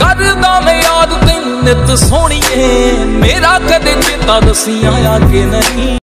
करदा मैं याद तैनूं नित सोहणीए, मेरा कदे चेता दसी आया कि नहीं।